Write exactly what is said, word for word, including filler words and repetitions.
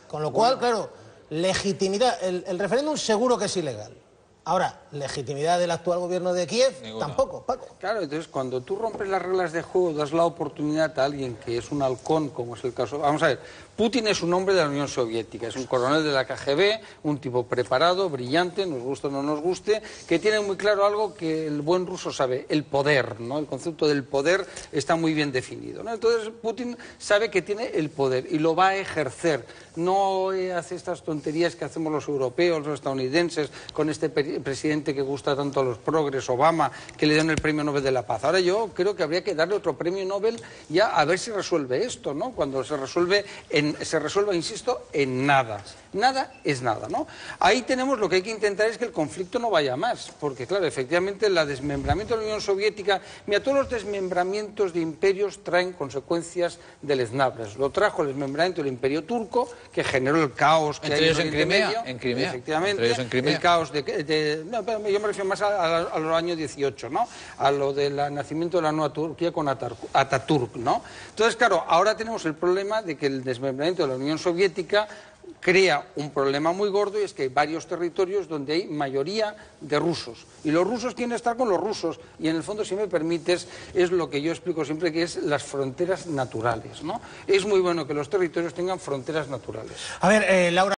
Con lo cual, claro, legitimidad, el, el referéndum seguro que es ilegal. Ahora, legitimidad del actual gobierno de Kiev, Ninguna. tampoco, Paco. Claro, entonces cuando tú rompes las reglas de juego, das la oportunidad a alguien que es un halcón, como es el caso... Vamos a ver, Putin es un hombre de la Unión Soviética, es un coronel de la K G B, un tipo preparado, brillante, nos guste o no nos guste, que tiene muy claro algo que el buen ruso sabe, el poder, ¿no? El concepto del poder está muy bien definido, ¿no? Entonces Putin sabe que tiene el poder y lo va a ejercer. No hace estas tonterías que hacemos los europeos, los estadounidenses, con este presidente que gusta tanto a los progres, Obama, que le dan el premio Nobel de la Paz. Ahora yo creo que habría que darle otro premio Nobel ya a ver si resuelve esto, ¿no? Cuando se resuelve, en, se resuelva, insisto, en nada. Nada es nada, ¿no? Ahí tenemos lo que hay que intentar es que el conflicto no vaya más, porque claro, efectivamente el desmembramiento de la Unión Soviética, mira, todos los desmembramientos de imperios traen consecuencias deleznables. Lo trajo el desmembramiento del Imperio Turco, que generó el caos que Entre hay ellos en, en Crimea, Medio, en Crimea. efectivamente, Entre ellos en Crimea. el caos de, de no, pero yo me refiero más a, a, a los años dieciocho, ¿no? A lo del nacimiento de la nueva Turquía con Ataturk, ¿no? Entonces, claro, ahora tenemos el problema de que el desmembramiento de la Unión Soviética crea un problema muy gordo, y es que hay varios territorios donde hay mayoría de rusos, y los rusos quieren estar con los rusos, y en el fondo, si me permites, es lo que yo explico siempre, que es las fronteras naturales, ¿no? Es muy bueno que los territorios tengan fronteras naturales. A ver, eh, Laura...